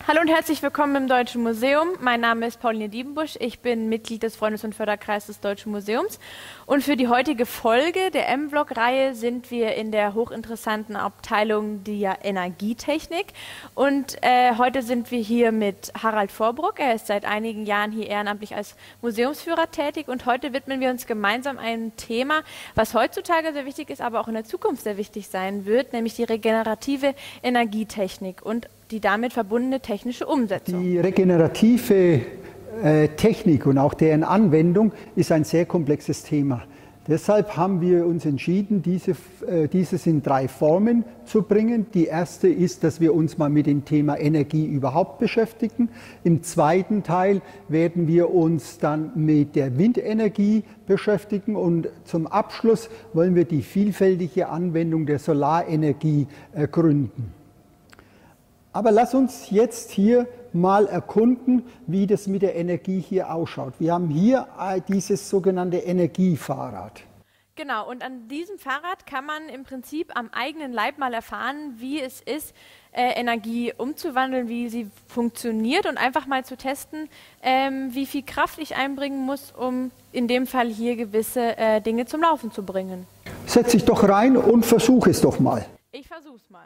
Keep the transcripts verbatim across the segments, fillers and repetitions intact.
Hallo und herzlich willkommen im Deutschen Museum. Mein Name ist Pauline Diebenbusch. Ich bin Mitglied des Freundes- und Förderkreises des Deutschen Museums. Und für die heutige Folge der M-Block-Reihe sind wir in der hochinteressanten Abteilung der Energietechnik. Und äh, heute sind wir hier mit Harald Vorbruck. Er ist seit einigen Jahren hier ehrenamtlich als Museumsführer tätig. Und heute widmen wir uns gemeinsam einem Thema, was heutzutage sehr wichtig ist, aber auch in der Zukunft sehr wichtig sein wird, nämlich die regenerative Energietechnik und die damit verbundene technische Umsetzung. Die regenerative äh, Technik und auch deren Anwendung ist ein sehr komplexes Thema. Deshalb haben wir uns entschieden, diese, äh, dieses in drei Formen zu bringen. Die erste ist, dass wir uns mal mit dem Thema Energie überhaupt beschäftigen. Im zweiten Teil werden wir uns dann mit der Windenergie beschäftigen und zum Abschluss wollen wir die vielfältige Anwendung der Solarenergie ergründen. Aber lass uns jetzt hier mal erkunden, wie das mit der Energie hier ausschaut. Wir haben hier dieses sogenannte Energiefahrrad. Genau, und an diesem Fahrrad kann man im Prinzip am eigenen Leib mal erfahren, wie es ist, äh, Energie umzuwandeln, wie sie funktioniert und einfach mal zu testen, ähm, wie viel Kraft ich einbringen muss, um in dem Fall hier gewisse äh, Dinge zum Laufen zu bringen. Setz dich doch rein und versuch es doch mal. Ich versuch's mal.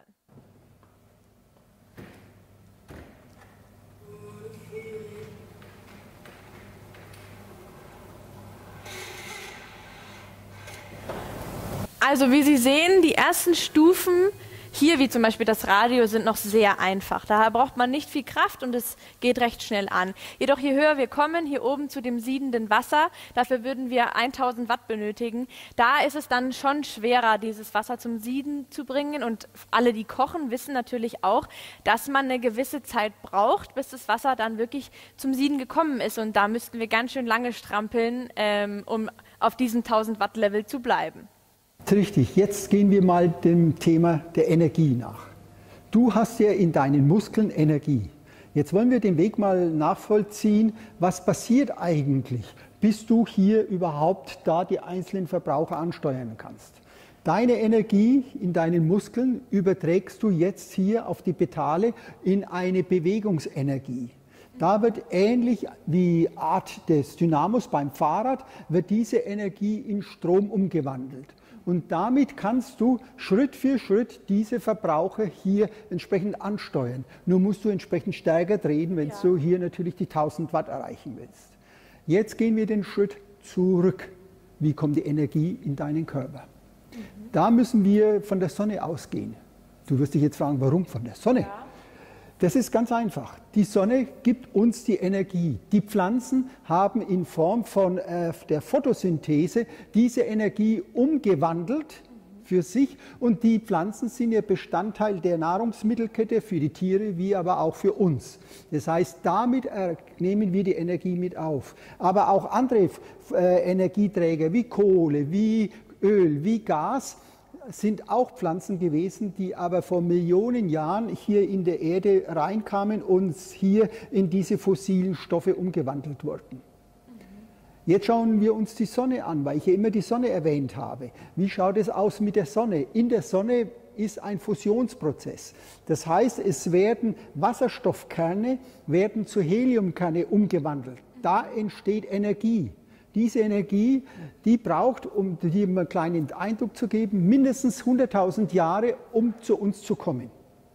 Also wie Sie sehen, die ersten Stufen hier, wie zum Beispiel das Radio, sind noch sehr einfach. Daher braucht man nicht viel Kraft und es geht recht schnell an. Jedoch je höher wir kommen, hier oben zu dem siedenden Wasser, dafür würden wir tausend Watt benötigen. Da ist es dann schon schwerer, dieses Wasser zum Sieden zu bringen. Und alle, die kochen, wissen natürlich auch, dass man eine gewisse Zeit braucht, bis das Wasser dann wirklich zum Sieden gekommen ist. Und da müssten wir ganz schön lange strampeln, ähm, um auf diesem tausend Watt Level zu bleiben. Richtig, jetzt gehen wir mal dem Thema der Energie nach. Du hast ja in deinen Muskeln Energie. Jetzt wollen wir den Weg mal nachvollziehen, was passiert eigentlich, bis du hier überhaupt da die einzelnen Verbraucher ansteuern kannst. Deine Energie in deinen Muskeln überträgst du jetzt hier auf die Pedale in eine Bewegungsenergie. Da wird ähnlich wie Art des Dynamos beim Fahrrad, wird diese Energie in Strom umgewandelt. Und damit kannst du Schritt für Schritt diese Verbraucher hier entsprechend ansteuern. Nur musst du entsprechend stärker drehen, wenn ja. du hier natürlich die tausend Watt erreichen willst. Jetzt gehen wir den Schritt zurück. Wie kommt die Energie in deinen Körper? Mhm. Da müssen wir von der Sonne ausgehen. Du wirst dich jetzt fragen, warum von der Sonne? Ja. Das ist ganz einfach. Die Sonne gibt uns die Energie. Die Pflanzen haben in Form von äh, der Photosynthese diese Energie umgewandelt für sich. Und die Pflanzen sind ja Bestandteil der Nahrungsmittelkette für die Tiere, wie aber auch für uns. Das heißt, damit äh, nehmen wir die Energie mit auf. Aber auch andere äh, Energieträger wie Kohle, wie Öl, wie Gas, sind auch Pflanzen gewesen, die aber vor Millionen Jahren hier in der Erde reinkamen und hier in diese fossilen Stoffe umgewandelt wurden. Jetzt schauen wir uns die Sonne an, weil ich ja immer die Sonne erwähnt habe. Wie schaut es aus mit der Sonne? In der Sonne ist ein Fusionsprozess. Das heißt, es werden Wasserstoffkerne werden zu Heliumkerne umgewandelt. Da entsteht Energie. Diese Energie, die braucht, um dir einen kleinen Eindruck zu geben, mindestens hunderttausend Jahre, um zu uns zu kommen.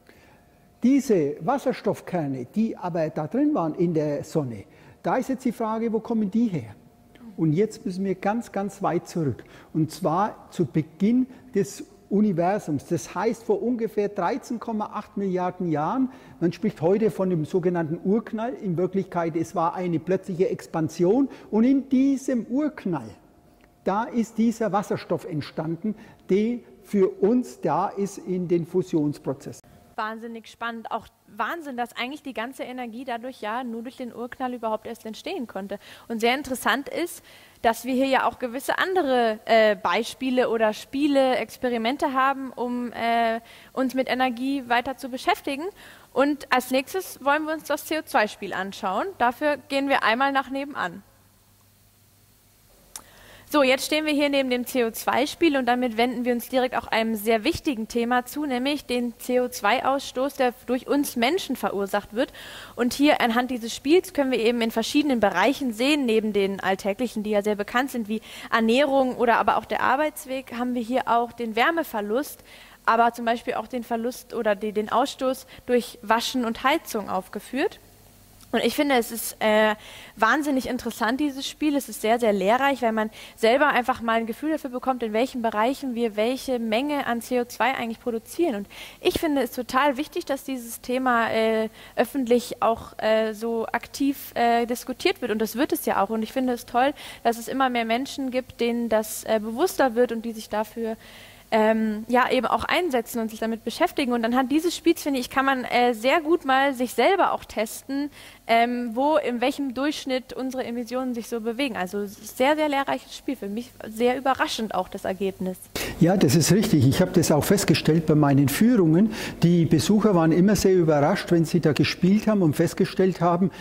Diese Wasserstoffkerne, die aber da drin waren in der Sonne, da ist jetzt die Frage, wo kommen die her? Und jetzt müssen wir ganz, ganz weit zurück. Und zwar zu Beginn des Universums. Das heißt, vor ungefähr dreizehn Komma acht Milliarden Jahren, man spricht heute von dem sogenannten Urknall, in Wirklichkeit es war eine plötzliche Expansion und in diesem Urknall, da ist dieser Wasserstoff entstanden, der für uns da ist in den Fusionsprozess. Wahnsinnig spannend. Auch Wahnsinn, dass eigentlich die ganze Energie dadurch ja nur durch den Urknall überhaupt erst entstehen konnte. Und sehr interessant ist, dass wir hier ja auch gewisse andere äh, Beispiele oder Spiele, Experimente haben, um äh, uns mit Energie weiter zu beschäftigen. Und als nächstes wollen wir uns das C O zwei Spiel anschauen. Dafür gehen wir einmal nach nebenan. So, jetzt stehen wir hier neben dem C O zwei Spiel und damit wenden wir uns direkt auch einem sehr wichtigen Thema zu, nämlich den C O zwei Ausstoß, der durch uns Menschen verursacht wird. Und hier anhand dieses Spiels können wir eben in verschiedenen Bereichen sehen, neben den alltäglichen, die ja sehr bekannt sind, wie Ernährung oder aber auch der Arbeitsweg, haben wir hier auch den Wärmeverlust, aber zum Beispiel auch den Verlust oder die, den Ausstoß durch Waschen und Heizung aufgeführt. Und ich finde, es ist äh, wahnsinnig interessant, dieses Spiel. Es ist sehr, sehr lehrreich, weil man selber einfach mal ein Gefühl dafür bekommt, in welchen Bereichen wir welche Menge an C O zwei eigentlich produzieren. Und ich finde es total wichtig, dass dieses Thema äh, öffentlich auch äh, so aktiv äh, diskutiert wird. Und das wird es ja auch. Und ich finde es toll, dass es immer mehr Menschen gibt, denen das äh, bewusster wird und die sich dafür Ähm, ja, eben auch einsetzen und sich damit beschäftigen. Und anhand dieses Spiels, finde ich, kann man äh, sehr gut mal sich selber auch testen, ähm, wo, in welchem Durchschnitt unsere Emissionen sich so bewegen. Also sehr, sehr lehrreiches Spiel. Für mich sehr überraschend auch das Ergebnis. Ja, das ist richtig. Ich habe das auch festgestellt bei meinen Führungen. Die Besucher waren immer sehr überrascht, wenn sie da gespielt haben und festgestellt haben,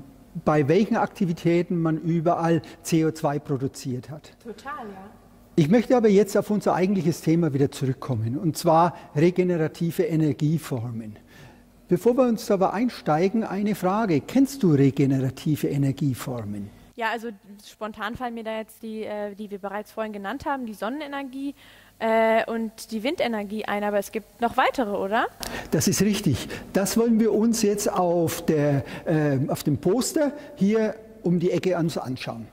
bei welchen Aktivitäten man überall C O zwei produziert hat. Total, ja. Ich möchte aber jetzt auf unser eigentliches Thema wieder zurückkommen, und zwar regenerative Energieformen. Bevor wir uns aber einsteigen, eine Frage. Kennst du regenerative Energieformen? Ja, also spontan fallen mir da jetzt die, äh, die wir bereits vorhin genannt haben, die Sonnenenergie äh, und die Windenergie ein, aber es gibt noch weitere, oder? Das ist richtig. Das wollen wir uns jetzt auf, der, äh, auf dem Poster hier um die Ecke anschauen.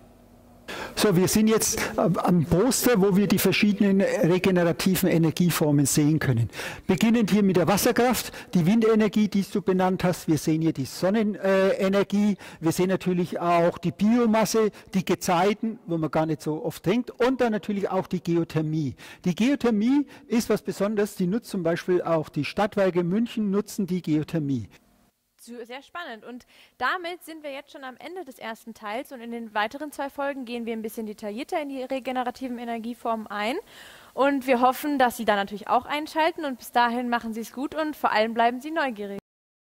So, wir sind jetzt am Poster, wo wir die verschiedenen regenerativen Energieformen sehen können. Beginnend hier mit der Wasserkraft, die Windenergie, die du benannt hast. Wir sehen hier die Sonnenenergie. Wir sehen natürlich auch die Biomasse, die Gezeiten, wo man gar nicht so oft denkt. Und dann natürlich auch die Geothermie. Die Geothermie ist was Besonderes. Die nutzt zum Beispiel auch die Stadtwerke München, nutzen die Geothermie. Sehr spannend. Und damit sind wir jetzt schon am Ende des ersten Teils und in den weiteren zwei Folgen gehen wir ein bisschen detaillierter in die regenerativen Energieformen ein. Und wir hoffen, dass Sie da natürlich auch einschalten und bis dahin machen Sie es gut und vor allem bleiben Sie neugierig.